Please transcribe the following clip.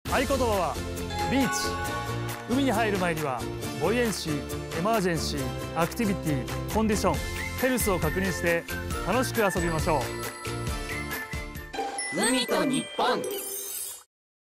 合言葉はビーチ。海に入る前にはボイエンシー、エマージェンシー、アクティビティ、コンディション、ヘルスを確認して楽しく遊びましょう。 海と日本。